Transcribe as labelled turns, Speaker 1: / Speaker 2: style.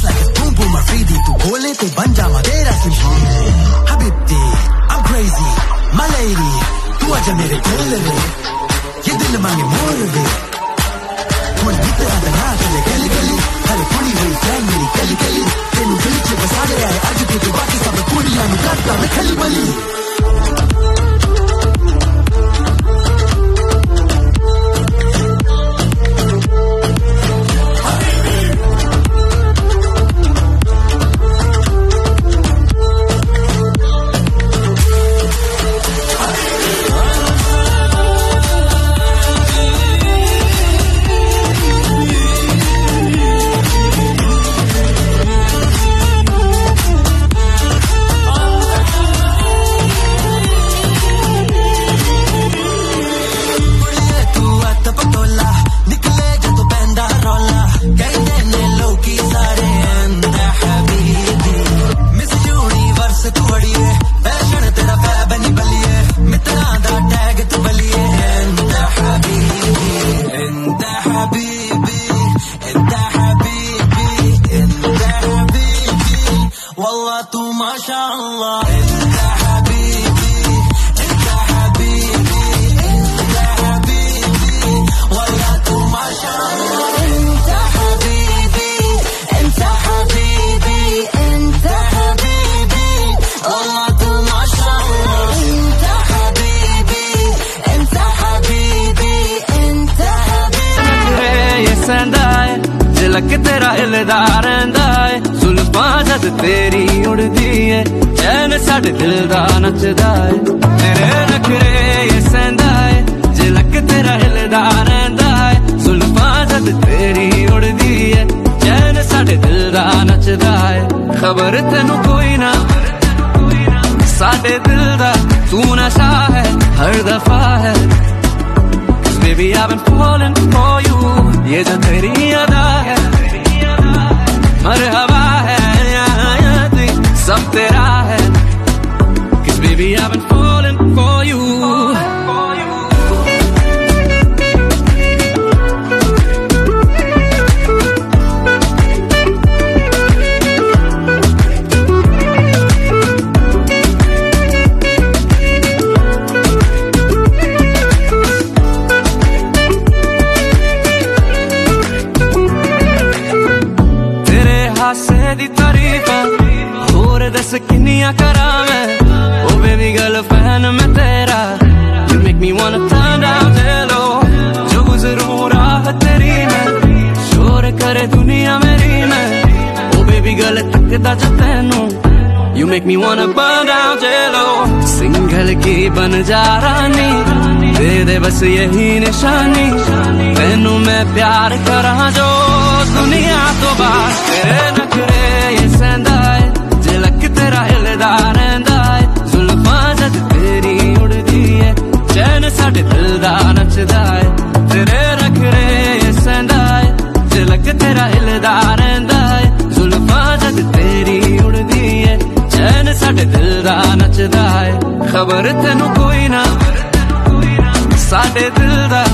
Speaker 1: Just like a boom boom Afridi, tu bole te banja madera simple. Habibti, I'm crazy, my lady, tu aja mere kol re, ye dil mange mor re. Thodi bitra da na kale kali kali, hare kuni hoyi fan meri kali kali. Tenu dil ch basa gaya hai aaj ke tu baaki sab kuriyan nu karta main khali bali.
Speaker 2: झलक तेरा हिलदा रहिंदा है जुल्फां जद तेरी उड़दी है चैन साडे दिल दा नचदा है तेरे नखरे ये सहंदा है झलक तेरा हिलदा रहिंदा है जुल्फां जद तेरी उड़दी है चैन साडे दिल दा नचदा है खबर तेनू कोई ना साडे दिल दा तू नशा है हर दफा है Baby, I've been falling for you. ये जो तेरी अदा है, मरहबा है, सब तेरा है. 'Cause baby, I've been falling for you. दी तारीफा होर दस किन्नियां करा मैं ओ बेबी गर्ल फैन मैं तेरा You make me wanna turn down hello जो गुजरूं राह तेरी में शोर करे दुनिया मेरी में ओ बेबी गर्ल तकदा जो तैनू You make me wanna burn down hello single की बन जा रानी दे दे बस यही निशानी तैनू मैं प्यार करा जो दुनिया तो बाहर तेरे नखरे ये सहंदा है झलक तेरा हिलदा रहिंदा है जुल्फां जद तेरी उड़दी है चैन साडे दिल दा नचदा है तेरे नखरे ये सहंदा है झलक तेरा हिलदा रहिंदा है जुल्फां जद तेरी उड़दी है चैन साडे दिल दा नचदा है खबर तेनू कोई ना साडे दिल दा